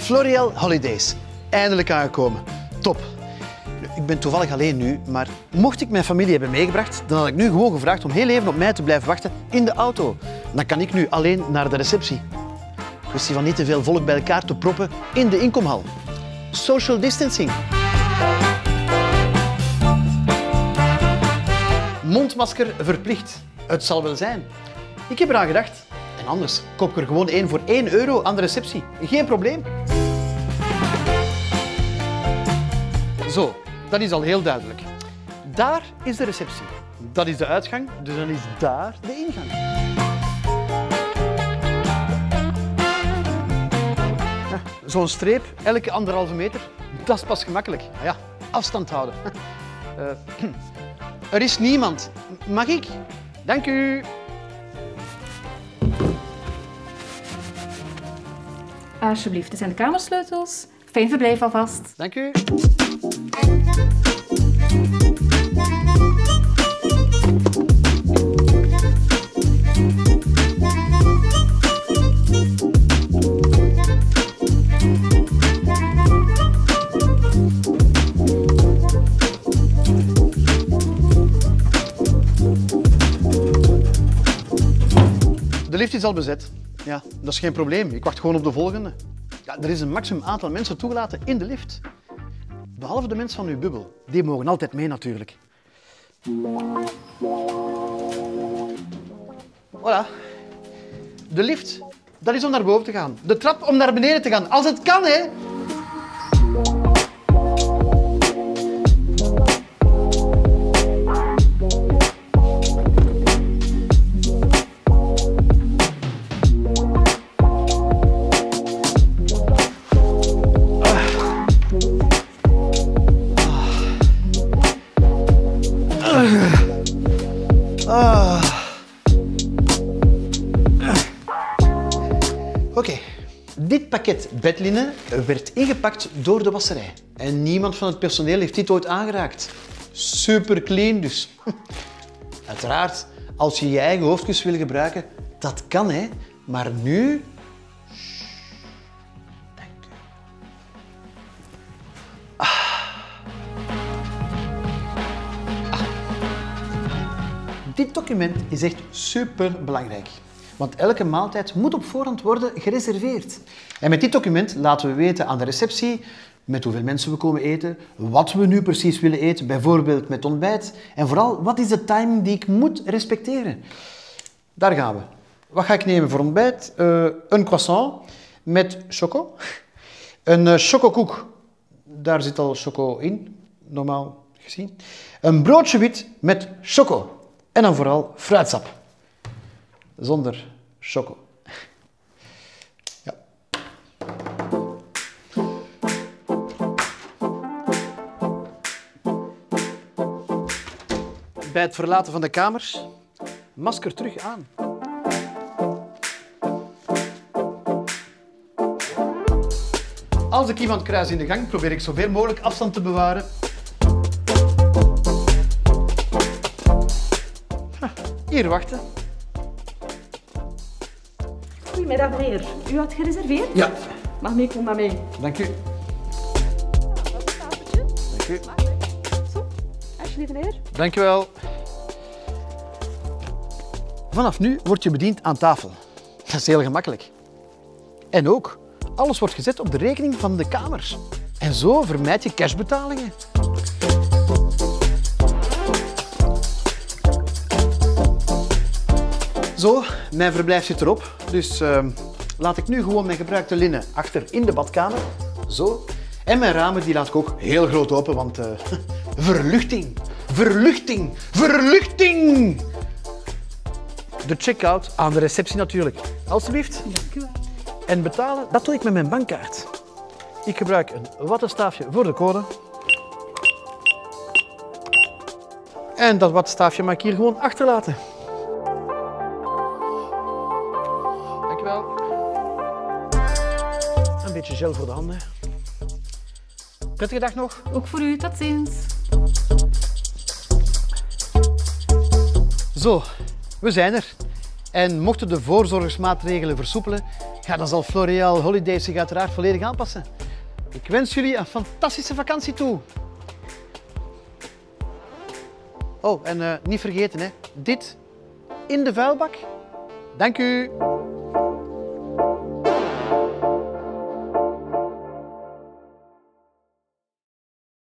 Floreal Holidays. Eindelijk aangekomen. Top. Ik ben toevallig alleen nu, maar mocht ik mijn familie hebben meegebracht, dan had ik nu gewoon gevraagd om heel even op mij te blijven wachten in de auto. Dan kan ik nu alleen naar de receptie. Kwestie van niet te veel volk bij elkaar te proppen in de inkomhal. Social distancing. Mondmasker verplicht. Het zal wel zijn. Ik heb eraan gedacht. En anders koop ik er gewoon één voor €1 aan de receptie. Geen probleem. Zo, dat is al heel duidelijk. Daar is de receptie. Dat is de uitgang, dus dan is daar de ingang. Ja, zo'n streep, elke 1,5 meter, dat is pas gemakkelijk. Ja, afstand houden. Er is niemand. Mag ik? Dank u. Alsjeblieft, dit zijn de kamersleutels. Fijn verblijf alvast. Dank u. De lift is al bezet. Ja, dat is geen probleem. Ik wacht gewoon op de volgende. Ja, er is een maximum aantal mensen toegelaten in de lift. Behalve de mensen van uw bubbel. Die mogen altijd mee natuurlijk. Voilà. De lift, dat is om naar boven te gaan. De trap om naar beneden te gaan. Als het kan, hè. Oké, dit pakket bedlinnen werd ingepakt door de wasserij. En niemand van het personeel heeft dit ooit aangeraakt. Super clean dus. Uiteraard, als je je eigen hoofdkus wil gebruiken, dat kan hè. Maar nu... Dank u. Dit document is echt super belangrijk. Want elke maaltijd moet op voorhand worden gereserveerd. En met dit document laten we weten aan de receptie met hoeveel mensen we komen eten, wat we nu precies willen eten, bijvoorbeeld met ontbijt. En vooral, wat is de timing die ik moet respecteren? Daar gaan we. Wat ga ik nemen voor ontbijt? Een croissant met choco. Een chocokoek. Daar zit al choco in, normaal gezien. Een broodje wit met choco. En dan vooral fruitsap. Zonder choco. Ja. Bij het verlaten van de kamers, masker terug aan. Als ik iemand kruis in de gang, probeer ik zoveel mogelijk afstand te bewaren. Hier wachten. Goedemiddag meneer, u had gereserveerd? Ja. Mag mee, kom maar mee. Dank u. Dat is een tafeltje. Dank u. Zo, alsjeblieft meneer. Dank u wel. Vanaf nu word je bediend aan tafel. Dat is heel gemakkelijk. En ook, alles wordt gezet op de rekening van de kamers. En zo vermijd je cashbetalingen. Zo, mijn verblijf zit erop. Dus laat ik nu gewoon mijn gebruikte linnen achter in de badkamer. Zo. En mijn ramen die laat ik ook heel groot open, want verluchting, verluchting, verluchting! De check-out aan de receptie natuurlijk. Alsjeblieft. Dank u wel. En betalen, dat doe ik met mijn bankkaart. Ik gebruik een wattenstaafje voor de code. En dat wattenstaafje mag ik hier gewoon achterlaten. Dank je wel. Een beetje gel voor de handen. Prettige dag nog. Ook voor u, tot ziens. Zo, we zijn er. En mochten de voorzorgsmaatregelen versoepelen, ja, dan zal Floreal Holidays zich uiteraard volledig aanpassen. Ik wens jullie een fantastische vakantie toe. Oh, en niet vergeten, hè, dit in de vuilbak. Dank u.